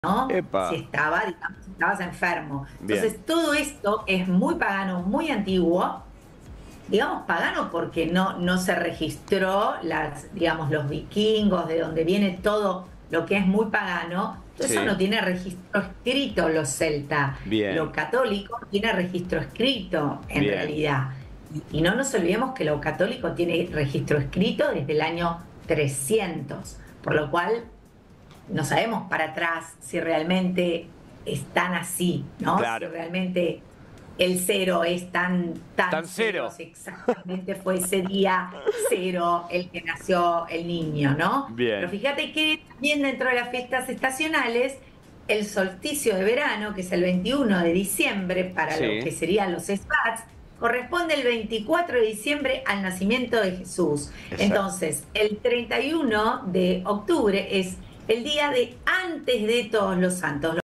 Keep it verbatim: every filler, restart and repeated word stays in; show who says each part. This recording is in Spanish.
Speaker 1: ¿no? Si
Speaker 2: Epa.
Speaker 1: estaba, digamos, si estabas enfermo.
Speaker 2: Bien.
Speaker 1: Entonces, todo esto es muy pagano, muy antiguo, digamos pagano porque no, no se registró, las, digamos, los vikingos, de donde viene todo lo que es muy pagano, todo eso
Speaker 2: Sí.
Speaker 1: no tiene registro escrito los celtas. Lo
Speaker 2: Bien.
Speaker 1: católico tiene registro escrito, en
Speaker 2: Bien.
Speaker 1: realidad. Y, y no nos olvidemos que lo católico tiene registro escrito desde el año trescientos, por lo cual no sabemos para atrás si realmente están así, ¿no? Si
Speaker 2: Claro.
Speaker 1: realmente el cero es tan, tan
Speaker 2: Tan
Speaker 1: cero,
Speaker 2: cero.
Speaker 1: si exactamente fue ese día cero el que nació el niño, ¿no? Pero
Speaker 2: Bien.
Speaker 1: fíjate que también dentro de las fiestas estacionales, el solsticio de verano, que es el veintiuno de diciembre, para lo que
Speaker 2: Sí.
Speaker 1: serían los expats, corresponde el veinticuatro de diciembre al nacimiento de Jesús.
Speaker 2: Exacto.
Speaker 1: Entonces, el treinta y uno de octubre es el día de antes de Todos los Santos.